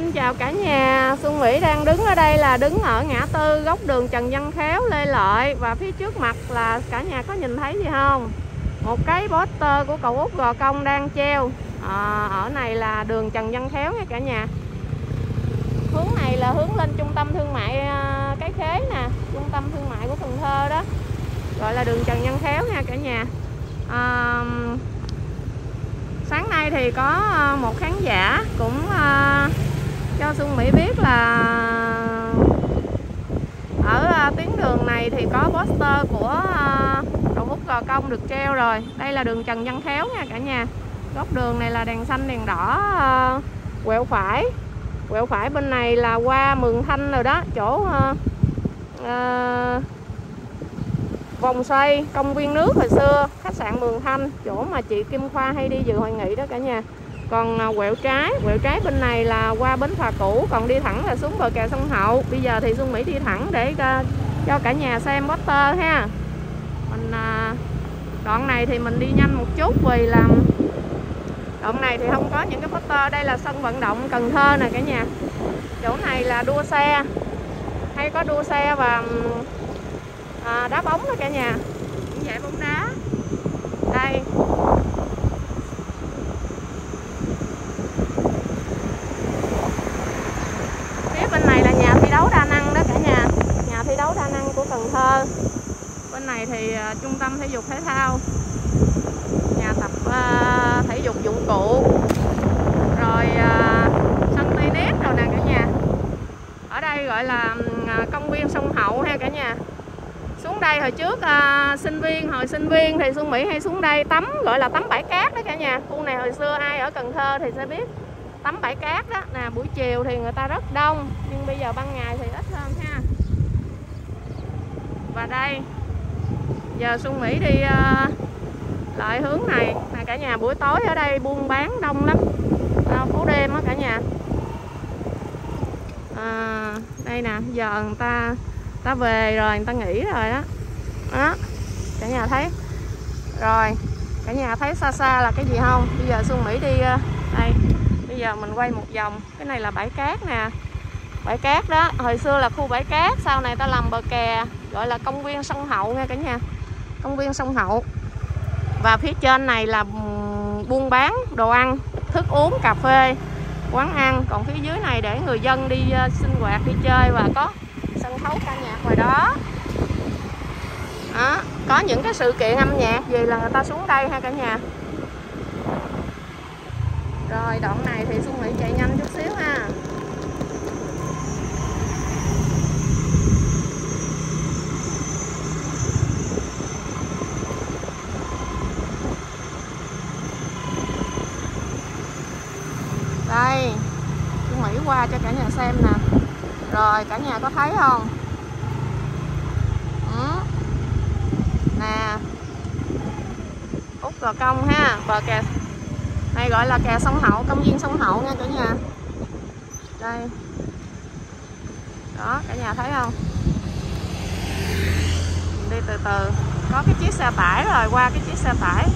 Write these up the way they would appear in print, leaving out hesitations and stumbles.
Xin chào cả nhà, Xuân Mỹ đang đứng ở đây là đứng ở ngã tư góc đường Trần Văn Khéo, Lê Lợi. Và phía trước mặt là cả nhà có nhìn thấy gì không? Một cái poster của cậu Út Gò Công đang treo. Ở này là đường Trần Văn Khéo nha cả nhà. Hướng này là hướng lên trung tâm thương mại Cái Khế nè, trung tâm thương mại của Cần Thơ đó, gọi là đường Trần Văn Khéo nha cả nhà. Sáng nay thì có một khán giả cũng cho Xuân Mỹ biết là ở tuyến đường này thì có poster của cậu Út Gò Công được treo rồi. Đây là đường Trần Văn Khéo nha cả nhà. Góc đường này là đèn xanh đèn đỏ, quẹo phải bên này là qua Mường Thanh rồi đó, chỗ vòng xoay công viên nước hồi xưa, khách sạn Mường Thanh, chỗ mà chị Kim Khoa hay đi dự hội nghị đó cả nhà. Còn quẹo trái bên này là qua bến phà cũ, còn đi thẳng là xuống bờ kè sông Hậu. Bây giờ thì Xuân Mỹ đi thẳng để cho cả nhà xem poster ha. Mình đoạn này thì mình đi nhanh một chút vì là đoạn này thì không có những cái poster. Đây là sân vận động Cần Thơ nè cả nhà. Chỗ này là đua xe, hay có đua xe và đá bóng đó cả nhà, những giải bóng đá. Đây phía bên này là nhà thi đấu đa năng đó cả nhà, nhà thi đấu đa năng của Cần Thơ. Bên này thì trung tâm thể dục thể thao, nhà tập thể dục dụng cụ, rồi sân tennis rồi nè cả nhà. Ở đây gọi là công viên sông Hậu ha cả nhà. Xuống đây hồi trước hồi sinh viên thì Xuân Mỹ hay xuống đây tắm, gọi là tắm bãi cát đó cả nhà. Khu này hồi xưa ai ở Cần Thơ thì sẽ biết tắm bãi cát đó nè. Buổi chiều thì người ta rất đông, nhưng bây giờ ban ngày thì ít hơn ha. Và đây giờ Xuân Mỹ đi lại hướng này nè cả nhà. Buổi tối ở đây buôn bán đông lắm, phố đêm á cả nhà. Đây nè, giờ người ta về rồi, người ta nghỉ rồi đó. Đó, cả nhà thấy. Rồi, cả nhà thấy xa xa là cái gì không? Bây giờ Xuân Mỹ đi đây. Bây giờ mình quay một vòng. Cái này là bãi cát nè. Bãi cát đó, hồi xưa là khu bãi cát, sau này ta làm bờ kè, gọi là công viên sông Hậu nha cả nhà. Công viên sông Hậu. Và phía trên này là buôn bán đồ ăn, thức uống, cà phê, quán ăn. Còn phía dưới này để người dân đi sinh hoạt, đi chơi, và có sân khấu ca nhạc ngoài đó. Đó, có những cái sự kiện âm nhạc gì là người ta xuống đây ha cả nhà. Rồi đoạn này thì Xuân Mỹ chạy nhanh chút xíu ha. Đây, Xuân Mỹ qua cho cả nhà xem nè. Rồi cả nhà có thấy không? Nè, Út Gò Công ha, bờ kè này gọi là kè sông Hậu, công viên sông Hậu nha cả nhà. Đây đó, cả nhà thấy không? Mình đi từ từ, có cái chiếc xe tải rồi, qua cái chiếc xe tải.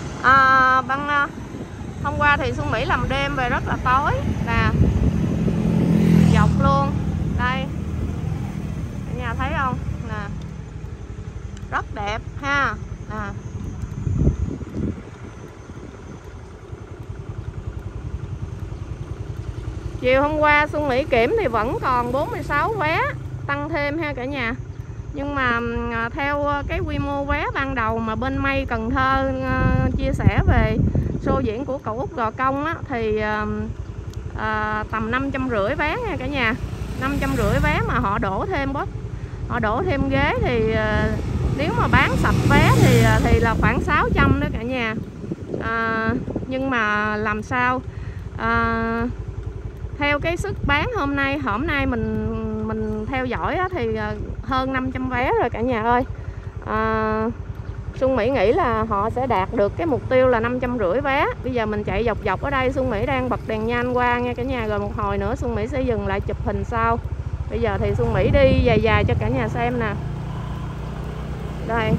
Hôm qua thì Xuân Mỹ làm đêm về rất là tối nè, dọc luôn. Đây cả nhà thấy không nè, rất đẹp ha nè. Chiều hôm qua Xuân Mỹ kiểm thì vẫn còn 46 vé, tăng thêm ha cả nhà. Nhưng mà theo cái quy mô vé ban đầu mà bên May Cần Thơ chia sẻ về show diễn của cậu Út Gò Công á, thì tầm 550 vé nha cả nhà. 550 vé mà họ đổ thêm ghế thì nếu mà bán sạch vé thì là khoảng 600 đó cả nhà. Nhưng mà làm sao theo cái sức bán hôm nay mình theo dõi á, thì hơn 500 vé rồi cả nhà ơi. Xuân Mỹ nghĩ là họ sẽ đạt được cái mục tiêu là 550 vé. Bây giờ mình chạy dọc ở đây, Xuân Mỹ đang bật đèn nhanh qua nha cả nhà. Rồi một hồi nữa Xuân Mỹ sẽ dừng lại chụp hình sau. Bây giờ thì Xuân Mỹ đi dài cho cả nhà xem nè. Đây.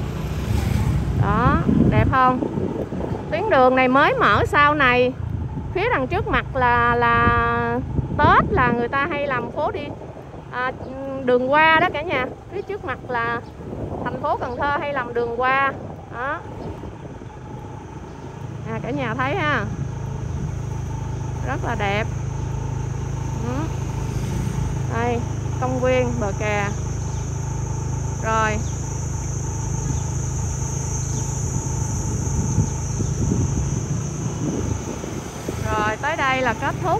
Đó, đẹp không? Tuyến đường này mới mở sau này Phía đằng trước mặt là Tết là người ta hay làm phố đi đường hoa đó cả nhà. Phía trước mặt là thành phố Cần Thơ hay làm đường hoa đó. Cả nhà thấy ha, rất là đẹp. Đây công viên bờ kè. Rồi tới đây là kết thúc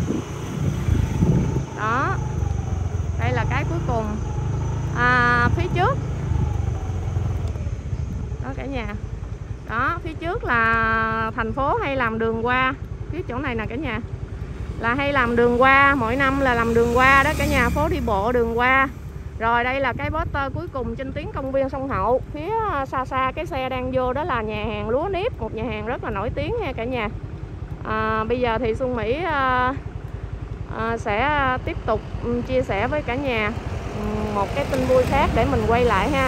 đó. Đây là cái cuối cùng phía trước đó cả nhà. Đó, phía trước là thành phố hay làm đường hoa. Phía chỗ này nè cả nhà, là hay làm đường hoa, mỗi năm là làm đường hoa đó cả nhà, phố đi bộ đường hoa. Rồi đây là cái poster cuối cùng trên tuyến công viên sông Hậu. Phía xa xa cái xe đang vô đó là nhà hàng Lúa Nếp, một nhà hàng rất là nổi tiếng nha cả nhà. Bây giờ thì Xuân Mỹ sẽ tiếp tục chia sẻ với cả nhà một cái tin vui khác để mình quay lại ha.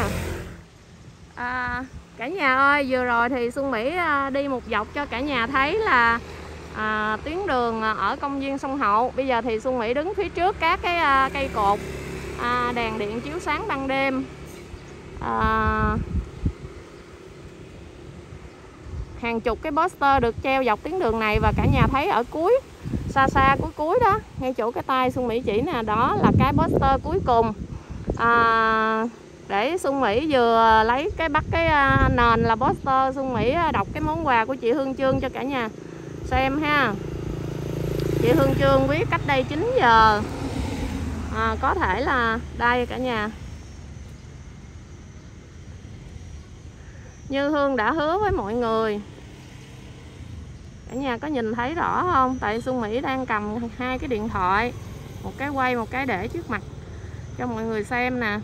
Cả nhà ơi, vừa rồi thì Xuân Mỹ đi một dọc cho cả nhà thấy là tuyến đường ở công viên sông Hậu. Bây giờ thì Xuân Mỹ đứng phía trước các cái cây cột đèn điện chiếu sáng ban đêm. Hàng chục cái poster được treo dọc tuyến đường này, và cả nhà thấy ở cuối xa xa cuối đó, ngay chỗ cái tay Xuân Mỹ chỉ nè, đó là cái poster cuối cùng. Để Xuân Mỹ vừa lấy bắt cái nền là poster, Xuân Mỹ đọc cái món quà của chị Hương Trương cho cả nhà xem ha. Chị Hương Trương viết cách đây 9 giờ. Có thể là đây cả nhà, như Hương đã hứa với mọi người. Cả nhà có nhìn thấy rõ không? Tại Xuân Mỹ đang cầm hai cái điện thoại, một cái quay, một cái để trước mặt cho mọi người xem nè.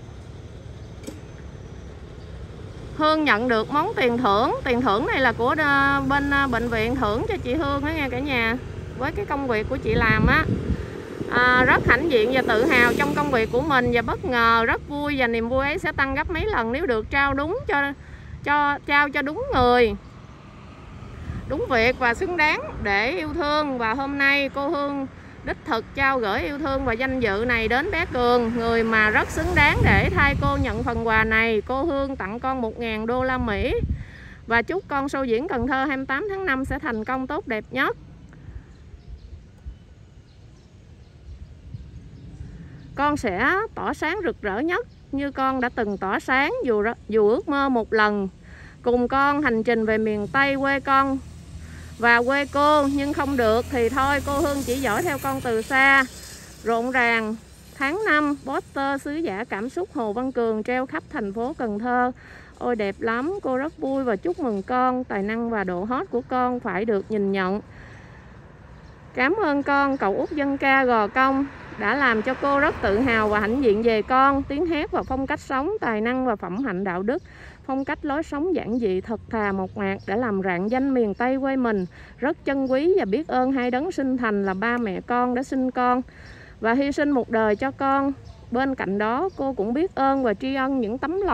Hương nhận được món tiền thưởng. Tiền thưởng này là của bên bệnh viện thưởng cho chị Hương đó nha cả nhà. Với cái công việc của chị làm á, rất hãnh diện và tự hào trong công việc của mình, và bất ngờ rất vui, và niềm vui ấy sẽ tăng gấp mấy lần nếu được trao đúng trao cho đúng người, đúng việc và xứng đáng để yêu thương. Và hôm nay cô Hương đích thực trao gửi yêu thương và danh dự này đến bé Cường, người mà rất xứng đáng để thay cô nhận phần quà này. Cô Hương tặng con 1.000 đô la Mỹ và chúc con show diễn Cần Thơ 28 tháng 5 sẽ thành công tốt đẹp nhất. Con sẽ tỏa sáng rực rỡ nhất như con đã từng tỏa sáng, dù ước mơ một lần cùng con hành trình về miền Tây quê con và quê cô, nhưng không được thì thôi, cô Hương chỉ dõi theo con từ xa. Rộn ràng tháng 5, poster sứ giả cảm xúc Hồ Văn Cường treo khắp thành phố Cần Thơ. Ôi đẹp lắm, cô rất vui và chúc mừng con. Tài năng và độ hot của con phải được nhìn nhận. Cảm ơn con, cậu út dân ca Gò Công đã làm cho cô rất tự hào và hãnh diện về con. Tiếng hát và phong cách sống, tài năng và phẩm hạnh đạo đức, phong cách lối sống giản dị, thật thà, mộc mạc đã làm rạng danh miền Tây quê mình. Rất trân quý và biết ơn hai đấng sinh thành là ba mẹ con đã sinh con và hy sinh một đời cho con. Bên cạnh đó, cô cũng biết ơn và tri ân những tấm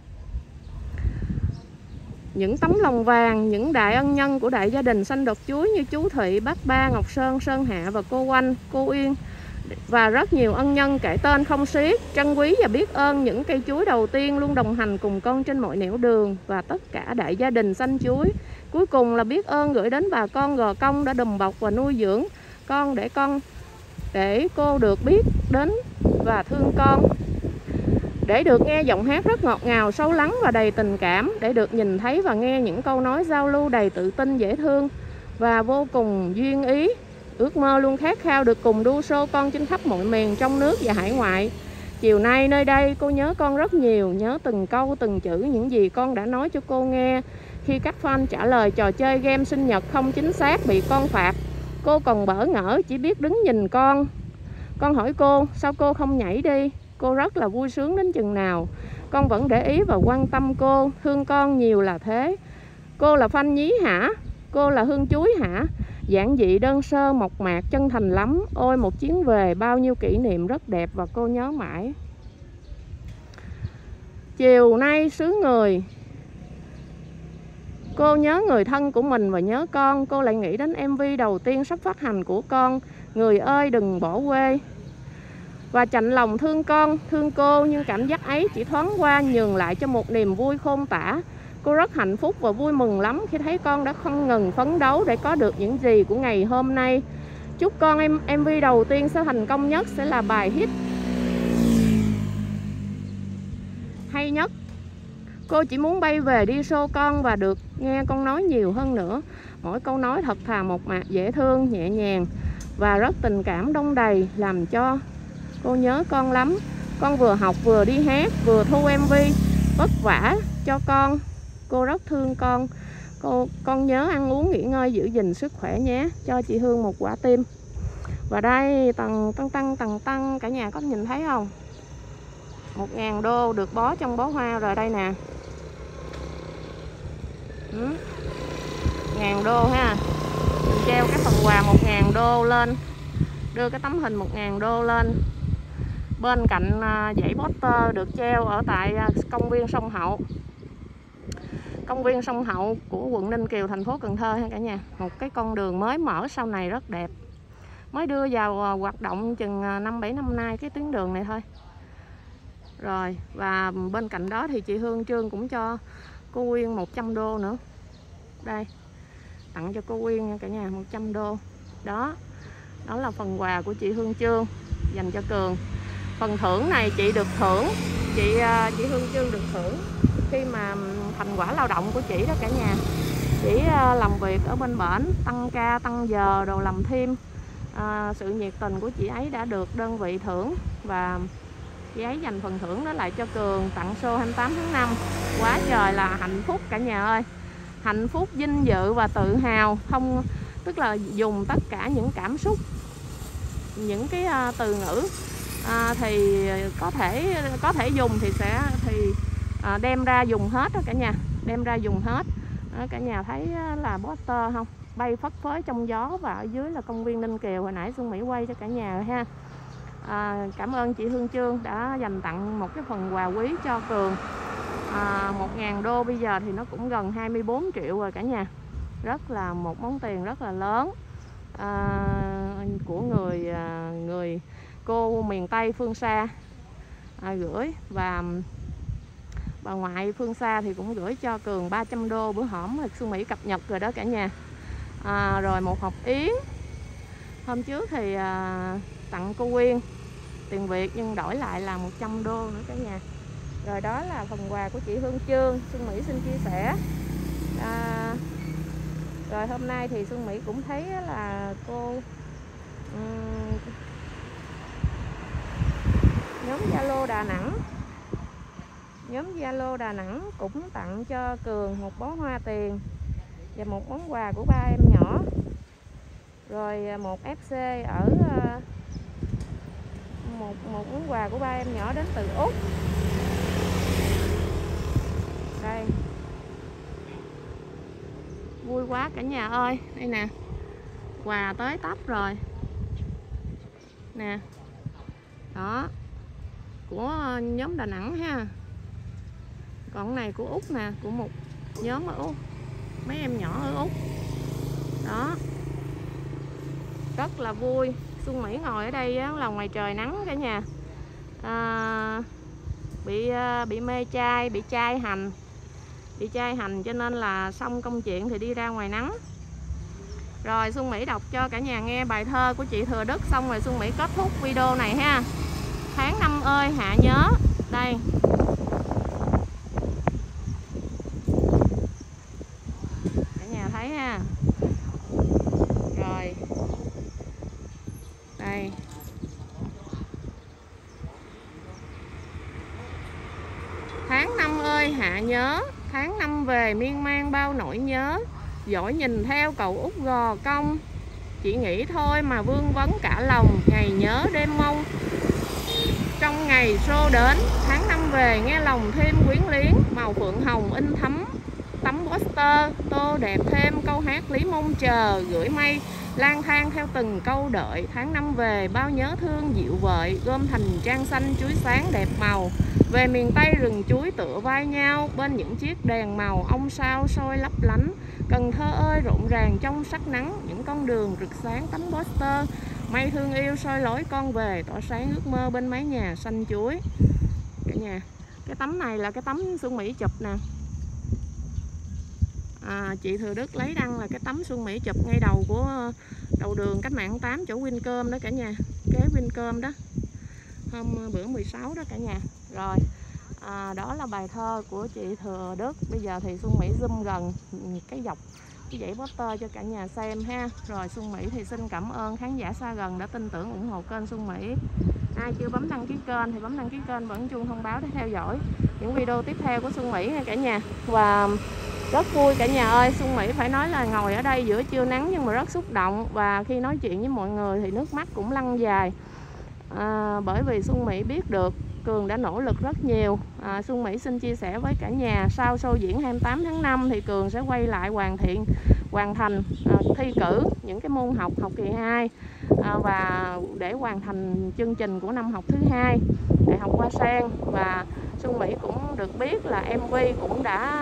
lòng vàng, những đại ân nhân của đại gia đình xanh đột chuối như chú Thụy, bác Ba, Ngọc Sơn, Sơn Hạ và cô Oanh, cô Uyên, và rất nhiều ân nhân kể tên không xiết. Trân quý và biết ơn những cây chuối đầu tiên luôn đồng hành cùng con trên mọi nẻo đường, và tất cả đại gia đình xanh chuối. Cuối cùng là biết ơn gửi đến bà con Gò Công đã đùm bọc và nuôi dưỡng con để cô được biết đến và thương con, để được nghe giọng hát rất ngọt ngào, sâu lắng và đầy tình cảm, để được nhìn thấy và nghe những câu nói giao lưu đầy tự tin, dễ thương và vô cùng duyên ý. Ước mơ luôn khát khao được cùng đu show con trên khắp mọi miền trong nước và hải ngoại. Chiều nay nơi đây cô nhớ con rất nhiều, nhớ từng câu từng chữ những gì con đã nói cho cô nghe. Khi các fan trả lời trò chơi game sinh nhật không chính xác bị con phạt, cô còn bỡ ngỡ chỉ biết đứng nhìn con. Con hỏi cô sao cô không nhảy đi. Cô rất là vui sướng đến chừng nào. Con vẫn để ý và quan tâm cô, thương con nhiều là thế. Cô là fan nhí hả? Cô là Hương chuối hả? Giản dị, đơn sơ, mộc mạc, chân thành lắm. Ôi một chuyến về, bao nhiêu kỷ niệm rất đẹp và cô nhớ mãi. Chiều nay xứ người, Cô nhớ người thân của mình và nhớ con. Cô lại nghĩ đến MV đầu tiên sắp phát hành của con, Người ơi đừng bỏ quê. Và chạnh lòng thương con, thương cô, nhưng cảm giác ấy chỉ thoáng qua, nhường lại cho một niềm vui khôn tả. Cô rất hạnh phúc và vui mừng lắm khi thấy con đã không ngừng phấn đấu để có được những gì của ngày hôm nay. Chúc con MV đầu tiên sẽ thành công nhất, sẽ là bài hit hay nhất. Cô chỉ muốn bay về đi show con và được nghe con nói nhiều hơn nữa. Mỗi câu nói thật thà mộc mạc, dễ thương, nhẹ nhàng và rất tình cảm đong đầy, làm cho cô nhớ con lắm. Con vừa học vừa đi hát vừa thu MV, vất vả cho con. Cô rất thương con. Con nhớ ăn uống nghỉ ngơi, giữ gìn sức khỏe nhé. Cho chị Hương một quả tim. Và đây tăng cả nhà có nhìn thấy không? 1.000 đô được bó trong bó hoa rồi đây nè. 1.000 đô ha. Mình treo cái phần quà 1.000 đô lên, đưa cái tấm hình 1.000 đô lên. Bên cạnh dãy poster được treo ở tại công viên Sông Hậu. Công viên Sông Hậu của quận Ninh Kiều, thành phố Cần Thơ ha cả nhà. Một cái con đường mới mở sau này rất đẹp. Mới đưa vào hoạt động chừng 5-7 năm nay cái tuyến đường này thôi. Rồi, và bên cạnh đó thì chị Hương Trương cũng cho cô Quyên 100 đô nữa. Đây, tặng cho cô Quyên nha cả nhà, 100 đô. Đó là phần quà của chị Hương Trương dành cho Cường. Phần thưởng này chị được thưởng, chị Hương Trương được thưởng khi mà thành quả lao động của chị đó cả nhà. Chị làm việc ở bên bển, tăng ca, tăng giờ, đồ làm thêm. Sự nhiệt tình của chị ấy đã được đơn vị thưởng và chị ấy dành phần thưởng đó lại cho Cường, tặng show 28 tháng 5. Quá trời là hạnh phúc cả nhà ơi. Hạnh phúc, vinh dự và tự hào. Tức là dùng tất cả những cảm xúc, những cái từ ngữ thì có thể dùng thì đem ra dùng hết đó cả nhà, đem ra dùng hết đó, cả nhà thấy là poster không, bay phất phới trong gió, và ở dưới là công viên Ninh Kiều hồi nãy Xuân Mỹ quay cho cả nhà rồi ha. Cảm ơn chị Hương Trương đã dành tặng một cái phần quà quý cho Cường. 1.000 đô bây giờ thì nó cũng gần 24 triệu rồi cả nhà. Rất là một món tiền rất là lớn của người cô miền Tây phương xa gửi. Và bà ngoại phương xa thì cũng gửi cho Cường 300 đô bữa hổm Xuân Mỹ cập nhật rồi đó cả nhà. Rồi một hộp yến. Hôm trước thì tặng cô Quyên tiền Việt nhưng đổi lại là 100 đô nữa cả nhà. Rồi đó là phần quà của chị Hương Trương, Xuân Mỹ xin chia sẻ. Rồi hôm nay thì Xuân Mỹ cũng thấy là cô nhóm Zalo Đà Nẵng cũng tặng cho Cường một bó hoa tiền và một món quà của ba em nhỏ. Rồi một FC ở một món quà của ba em nhỏ đến từ Úc. Đây, vui quá cả nhà ơi. Đây nè, quà tới tấp rồi nè. Đó, của nhóm Đà Nẵng ha. Còn này của Úc nè, của một nhóm ở Úc, mấy em nhỏ ở Úc. Đó, rất là vui. Xuân Mỹ ngồi ở đây là ngoài trời nắng cả nhà. Bị mê chai, bị chai hành cho nên là xong công chuyện thì đi ra ngoài nắng. Rồi Xuân Mỹ đọc cho cả nhà nghe bài thơ của chị Thừa Đức xong rồi Xuân Mỹ kết thúc video này ha. Tháng năm ơi hạ nhớ. Đây, cả nhà thấy ha. Rồi đây, tháng năm ơi hạ nhớ, tháng năm về miên man bao nỗi nhớ, dõi nhìn theo cầu út gò công, chỉ nghĩ thôi mà vương vấn cả lòng, ngày nhớ đêm mong. Trong ngày xô đến, tháng năm về nghe lòng thêm quyến luyến, màu phượng hồng in thấm tấm poster, tô đẹp thêm câu hát Lý Mông chờ, gửi mây Lang thang theo từng câu đợi, tháng năm về bao nhớ thương dịu vợi, gom thành trang xanh chuối sáng đẹp màu. Về miền Tây rừng chuối tựa vai nhau, bên những chiếc đèn màu ông sao soi lấp lánh. Cần Thơ ơi rộn ràng trong sắc nắng, những con đường rực sáng tấm poster. Mây thương yêu soi lối con về, tỏa sáng ước mơ bên mái nhà xanh chuối. Cả nhà, cái tấm này là cái tấm Xuân Mỹ chụp nè. Chị Thừa Đức lấy đăng là cái tấm Xuân Mỹ chụp ngay đầu của đầu đường Cách Mạng 8 chỗ Wincom đó cả nhà, kế Wincom đó, hôm bữa 16 đó cả nhà. Rồi đó là bài thơ của chị Thừa Đức. Bây giờ thì Xuân Mỹ zoom gần cái dọc cái dãy poster cho cả nhà xem ha. Rồi Xuân Mỹ thì xin cảm ơn khán giả xa gần đã tin tưởng ủng hộ kênh Xuân Mỹ. Ai chưa bấm đăng ký kênh thì bấm đăng ký kênh, bấm chuông thông báo để theo dõi những video tiếp theo của Xuân Mỹ nha cả nhà. Và rất vui cả nhà ơi, Xuân Mỹ phải nói là ngồi ở đây giữa trưa nắng nhưng mà rất xúc động. Và khi nói chuyện với mọi người thì nước mắt cũng lăn dài. Bởi vì Xuân Mỹ biết được Cường đã nỗ lực rất nhiều. Xuân Mỹ xin chia sẻ với cả nhà, sau show diễn 28 tháng 5 thì Cường sẽ quay lại hoàn thành thi cử những cái môn học kỳ 2 và để hoàn thành chương trình của năm học thứ 2 Đại học Hoa Sen. Và Xuân Mỹ cũng được biết là MV cũng đã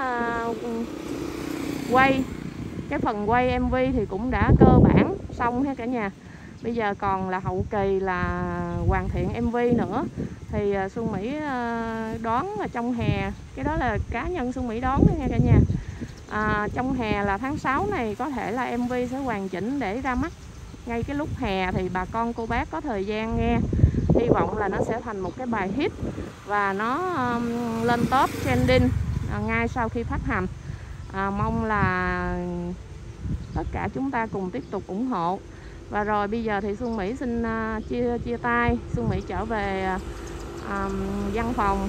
quay, cái phần quay MV thì cũng đã cơ bản xong ha cả nhà. Bây giờ còn là hậu kỳ là hoàn thiện MV nữa. Thì Xuân Mỹ đoán là trong hè, cái đó là cá nhân Xuân Mỹ đoán nha cả nhà. Trong hè là tháng 6 này có thể là MV sẽ hoàn chỉnh để ra mắt ngay cái lúc hè thì bà con cô bác có thời gian nghe. Hy vọng là nó sẽ thành một cái bài hit và nó lên top trending ngay sau khi phát hành. Mong là tất cả chúng ta cùng tiếp tục ủng hộ. Và rồi bây giờ thì Xuân Mỹ xin chia tay. Xuân Mỹ trở về văn phòng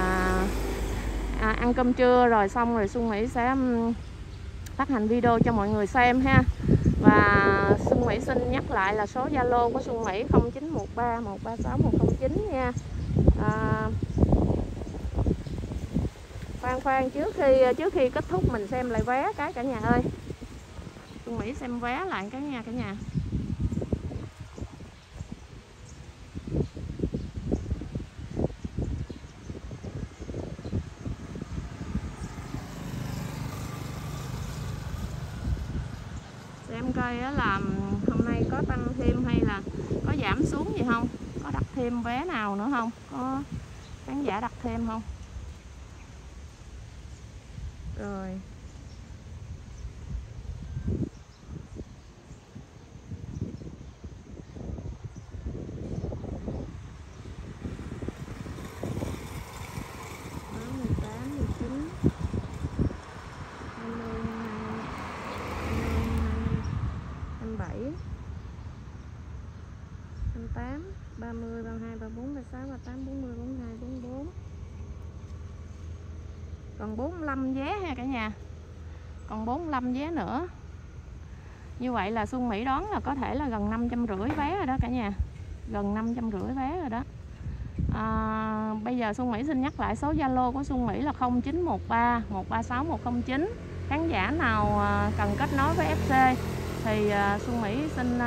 ăn cơm trưa rồi xong rồi Xuân Mỹ sẽ phát hành video cho mọi người xem ha. Và Xuân Mỹ xin nhắc lại là số Zalo của Xuân Mỹ 0913 136 109 nha. Khoan trước khi kết thúc mình xem lại vé cái cả nhà ơi. Xuân Mỹ xem vé lại cái nha cả nhà. Xem coi là hôm nay có tăng thêm hay là có giảm xuống gì không, có đặt thêm vé nào nữa không, có khán giả đặt thêm không. Rồi còn 45 vé ha cả nhà, còn 45 vé nữa. Như vậy là Xuân Mỹ đoán là có thể là gần 550 vé rồi đó cả nhà, gần 550 vé rồi đó. Bây giờ Xuân Mỹ xin nhắc lại số Zalo của Xuân Mỹ là 0913 136 109. Khán giả nào cần kết nối với FC thì Xuân Mỹ xin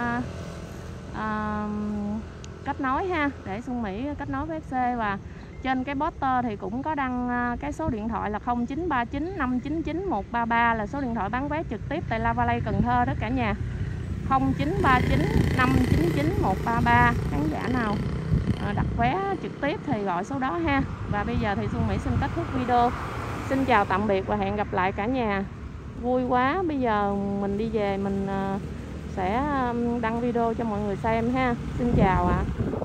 kết nối ha, để Xuân Mỹ kết nối với FC. Và trên cái poster thì cũng có đăng cái số điện thoại là 0939 599 133 là số điện thoại bán vé trực tiếp tại La Valley Cần Thơ đó cả nhà. 0939 599 133. Khán giả nào đặt vé trực tiếp thì gọi số đó ha. Và bây giờ thì Xuân Mỹ xin kết thúc video. Xin chào tạm biệt và hẹn gặp lại cả nhà. Vui quá, bây giờ mình đi về mình sẽ đăng video cho mọi người xem ha. Xin chào ạ.